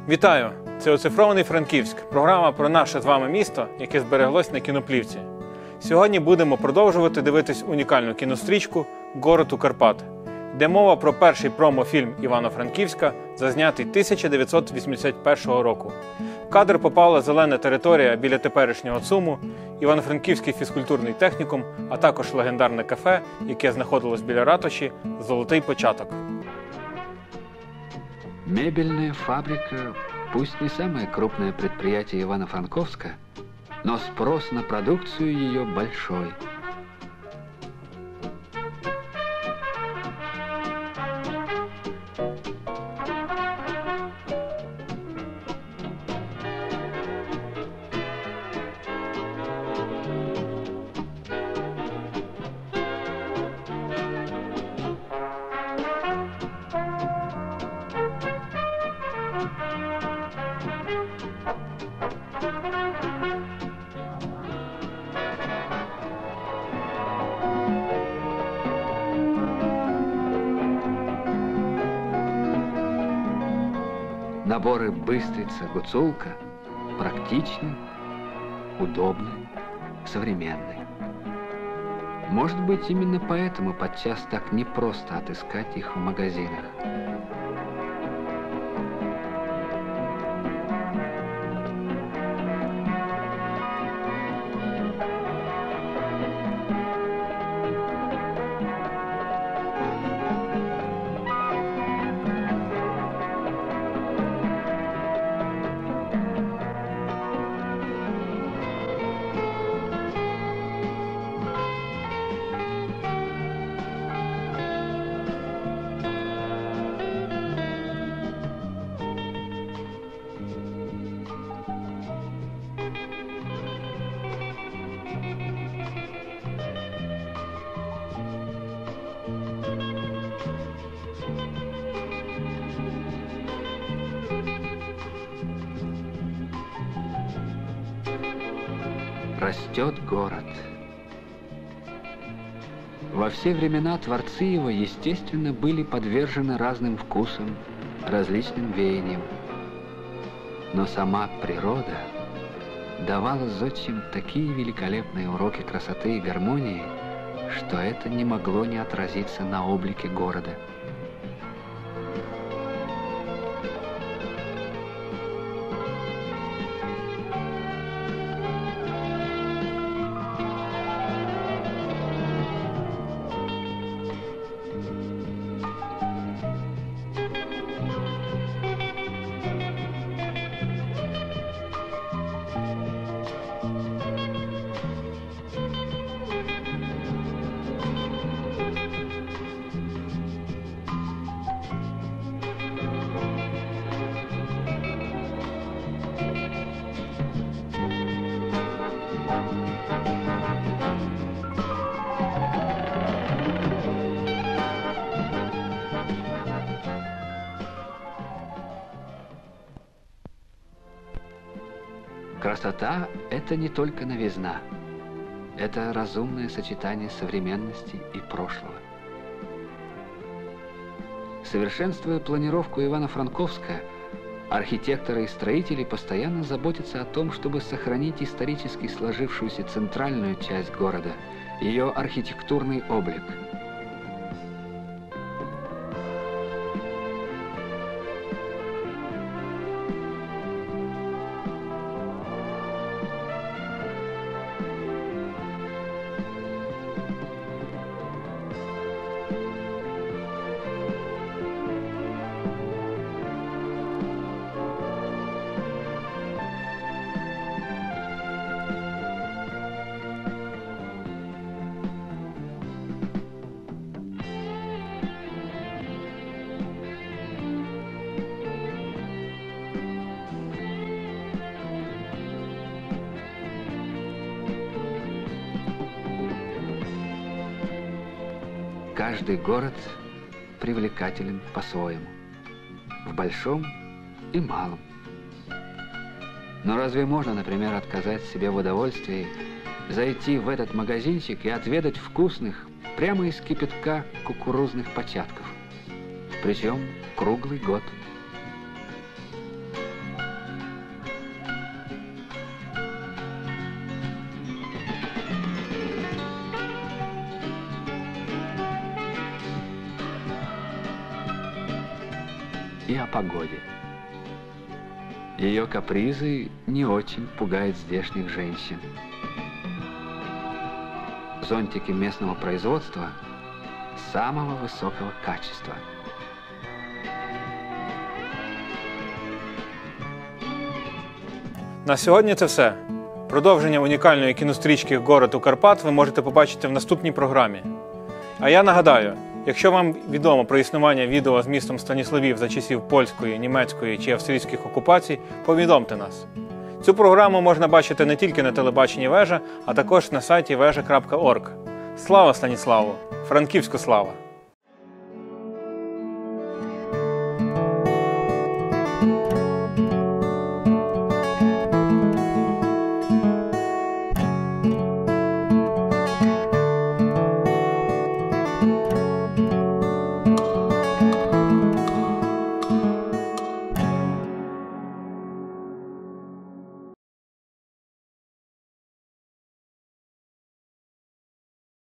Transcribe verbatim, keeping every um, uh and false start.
Вітаю! Це «Оцифрований Франківськ» – програма про наше з вами місто, яке збереглось на кіноплівці. Сьогодні будемо продовжувати дивитись унікальну кінострічку «Город у Карпати», де мова про перший промо-фільм Івано-Франківська, зазнятий тисяча дев'ятсот вісімдесят першого року. В кадр попала зелена територія біля теперішнього ЦУМу, Івано-Франківський фізкультурний технікум, а також легендарне кафе, яке знаходилось біля ратуші «Золотий початок». Мебельная фабрика, пусть не самое крупное предприятие Ивано-Франковска, но спрос на продукцию ее большой. Наборы «Быстрица», «Гуцулка» практичны, удобны, современны. Может быть, именно поэтому подчас так непросто отыскать их в магазинах. Растет город. Во все времена творцы его, естественно, были подвержены разным вкусам, различным веяниям. Но сама природа давала зодчим такие великолепные уроки красоты и гармонии, что это не могло не отразиться на облике города. Красота – это не только новизна. Это разумное сочетание современности и прошлого. Совершенствуя планировку Ивано-Франковска, архитекторы и строители постоянно заботятся о том, чтобы сохранить исторически сложившуюся центральную часть города, ее архитектурный облик. Каждый город привлекателен по-своему, в большом и малом. Но разве можно, например, отказать себе в удовольствии зайти в этот магазинчик и отведать вкусных, прямо из кипятка кукурузных початков? Причем круглый год. и о погоде. Ее капризы не очень пугают здешних женщин. Зонтики местного производства самого высокого качества. На сьогодні це все. Продовження унікальної кінострічки «Город у Карпат» ви можете побачити в наступній програмі. А я нагадаю, якщо вам відомо про існування відео з містом Станіславів за часів польської, німецької чи австрійських окупацій, повідомте нас. Цю програму можна бачити не тільки на телебаченні Вежа, а також на сайті вежа крапка орг. Слава Станіславу! Франківську слава!